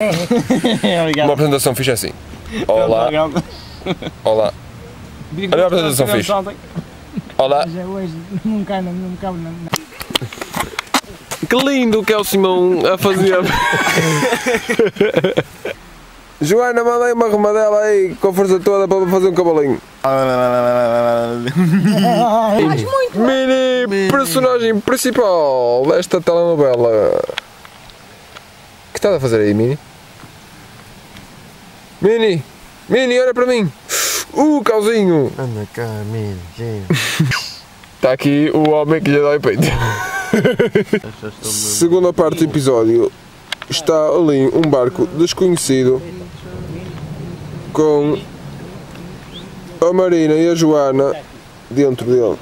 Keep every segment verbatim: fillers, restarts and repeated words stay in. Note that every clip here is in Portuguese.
Uma apresentação fixe assim. Olá. Olá. Olha a apresentação fixe. Olá. Que lindo que é o Simão a fazer. Joana, mandei uma remadela aí com a força toda para fazer um cavalinho. Mini personagem principal desta telenovela. O que estás a fazer aí, Mini? Mini! Mini, olha para mim! Uh, cauzinho! Anda cá, Mini. Está aqui o homem que lhe dói peito. Segunda parte do episódio. Está ali um barco desconhecido com a Marina e a Joana dentro dele.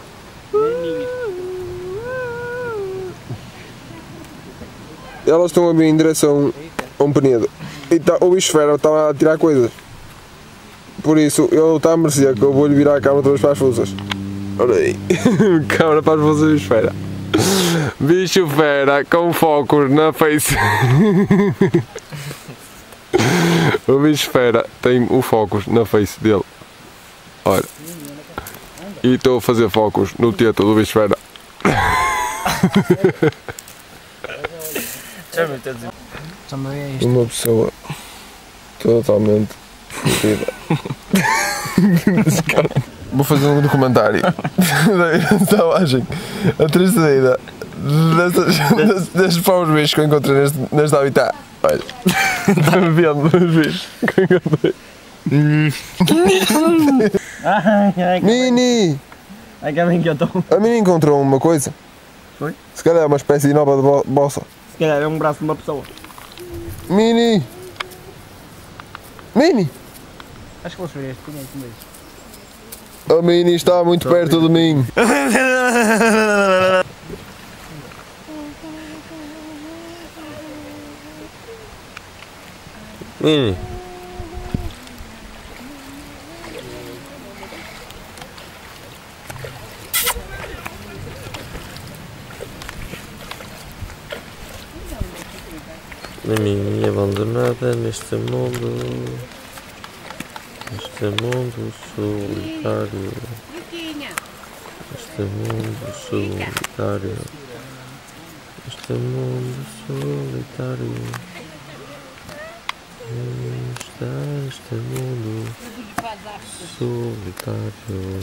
Elas estão a vir em direção a um penedo e tá, o bicho fera está a tirar coisas. Por isso ele está a merecer que eu vou-lhe virar a câmera outra vez para as fuças. Olha aí, câmera para as fuças, bicho fera. Bicho fera com focos na face. O bicho fera tem o focus na face dele. Olha. E estou a fazer focus no teto do bicho fera. Uma pessoa totalmente fodida. Vou fazer um documentário da salvagem, a triste saída destes, destes pobres bichos que eu encontrei neste, neste habitat. Olha, está-me vendo os bichos que eu encontrei. Mini! A Mini encontrou uma coisa. Foi? Se calhar é uma espécie nova de bo bolsa. Se calhar é um braço de uma pessoa. Mini! Mini! Acho que vou subir este pinhão com isso. A Mini está muito perto de mim. Mini. A Mini abandonada neste mundo. Este mundo solitário. Este mundo solitário. Este mundo solitário. Está este mundo solitário.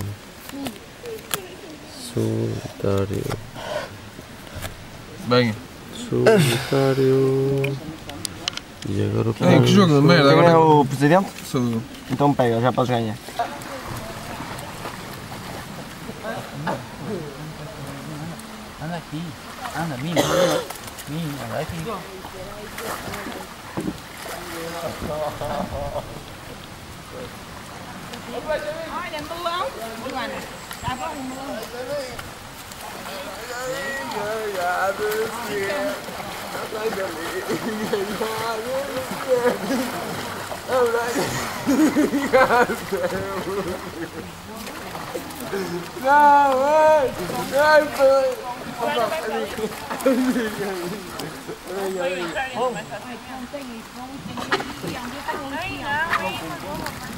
Solitário. Bem. Solitário. E agora o que É, que jogo de merda. Quem Agora é o presidente? sou eu. Então pega, já podes ganhar. Anda aqui, anda, Mini, anda, Mini, anda aqui. Olha, melão, Joana, está bom o melão. Não,